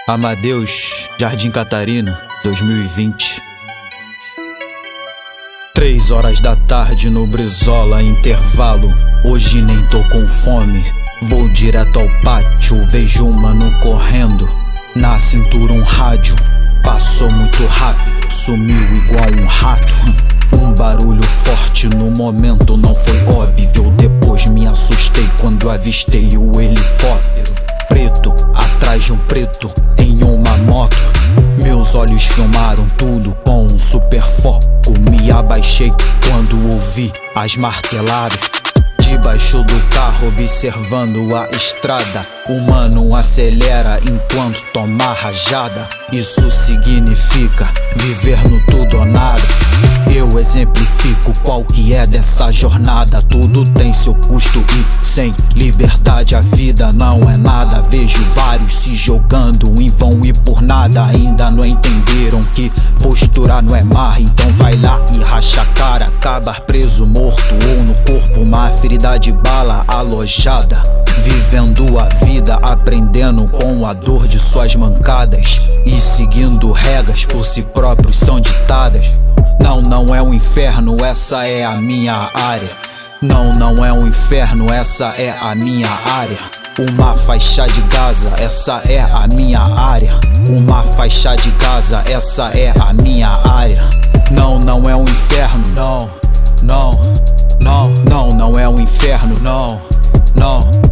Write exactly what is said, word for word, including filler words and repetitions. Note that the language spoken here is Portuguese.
Amadeus, Jardim Catarina, dois mil e vinte. Três horas da tarde no Brizola, intervalo. Hoje nem tô com fome. Vou direto ao pátio, vejo um mano correndo. Na cintura um rádio, passou muito rápido, sumiu igual um rato. Um barulho forte no momento não foi óbvio. Depois me assustei quando avistei o helicóptero preto, atrás de um preto, em uma moto. Meus olhos filmaram tudo com um super foco. Me abaixei quando ouvi as marteladas. Debaixo do carro observando a estrada, o mano acelera enquanto toma rajada. Isso significa viver no tudo ou nada. Eu exemplifico qual que é dessa jornada. Tudo tem seu custo e sem liberdade a vida não é nada. Vejo vários se jogando em vão e por nada. Ainda não entenderam que postura não é marra. Então vai lá e racha a cara, acabar preso, morto ou no corpo uma ferida de bala alojada. Vivendo a vida, aprendendo com a dor de suas mancadas e seguindo regras por si próprios são ditadas. Não, não é um inferno, essa é a minha área. Não, não é um inferno, essa é a minha área. Uma faixa de Gaza, essa é a minha área. Uma faixa de Gaza, essa é a minha área. Não, não é um inferno, não, não, não, não, não é um inferno, não, não.